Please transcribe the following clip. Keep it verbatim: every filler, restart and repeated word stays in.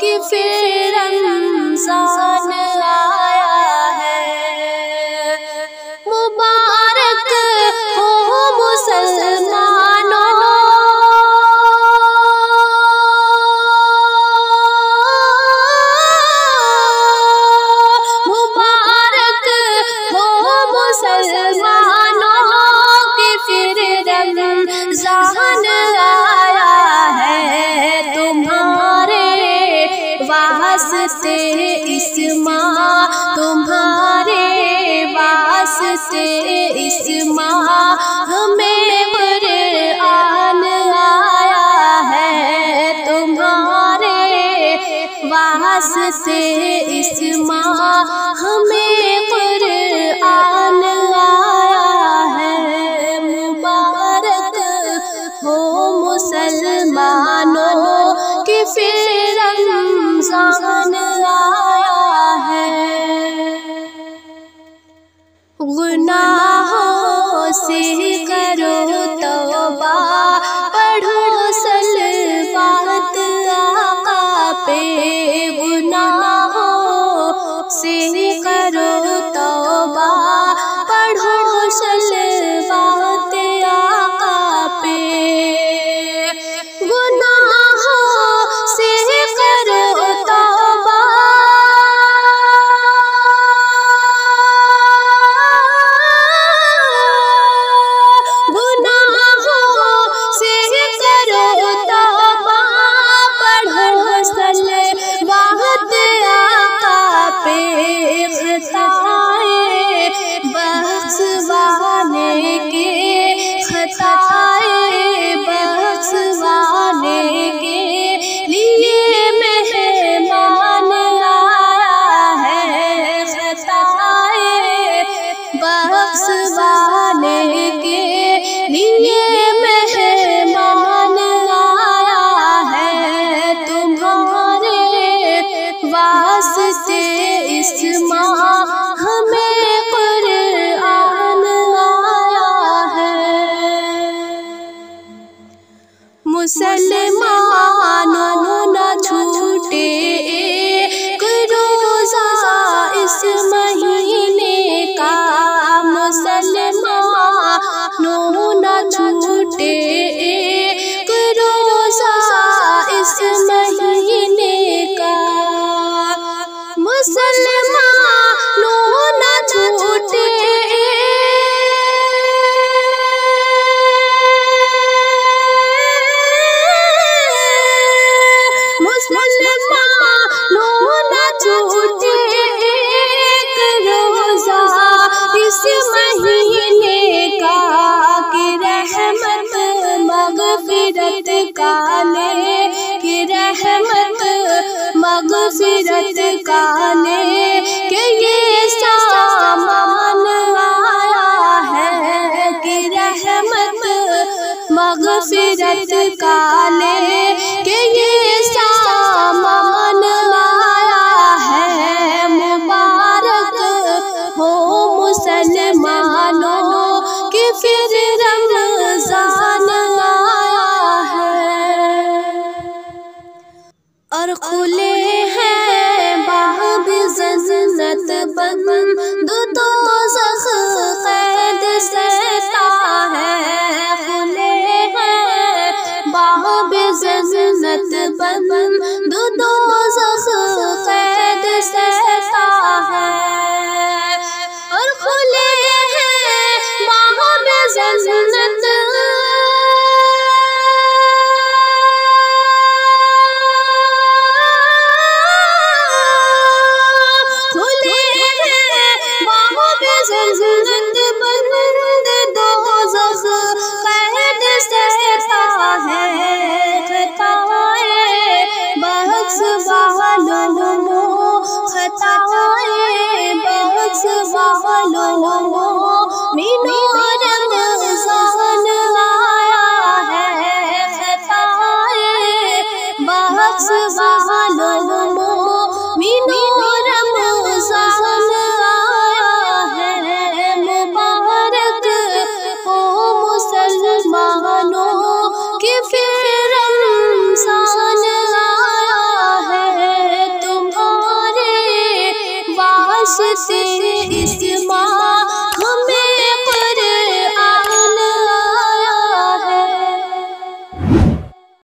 کہ پھر رمضان آیا ہے۔ مبارک ہو مسلمانوں، مبارک ہو مسلمانوں کہ پھر رمضان آیا ہے۔ تمہارے واسطے اس ماہ، تمہارے واسطے اس ماہ ہمیں قرآن آیا ہے۔ تمہارے واسطے اس ماہ ہمیں قرآن آیا ہے۔ مبارک ہو مسلمانوں کہ پھر رمضان آیا ہے۔ گناہوں سے کرو توبہ، پڑھو صلوات آقا پہ۔ گناہوں سے کرو توبہ، پڑھو صلوات آقا پہ۔ گناہوں سے کرو توبہ، خطائے بخشوانے کے لیے مہمان آیا ہے۔ خطائے بخشوانے کے لیے مہمان آیا ہے۔ تمہارے واسطے اس ماہ ہمیں قرآن آیا ہے۔ مسلمانوں نہ چھوٹے ایک روزہ اس مہینے کا، مسلمانوں نہ چھوٹے ایک روزہ اس مہینے کا، مسلمانوں نہ چھوٹے اس مہینے کا، کہ رحمت مغفرت کا لے، کہ رحمت مغفرت کا لے، کہ یہ سامان آیا ہے۔ کہ رحمت مغفرت کا لے، کہ یہ سامان آیا ہے۔ مبارک ہو مسلمانوں کہ پھر رمضان آیا ہے۔ اور کھلے ہیں باب جنت، بند دوزخ قید سہتا ہے۔ کھلے ہیں باب جنت، بند دوزخ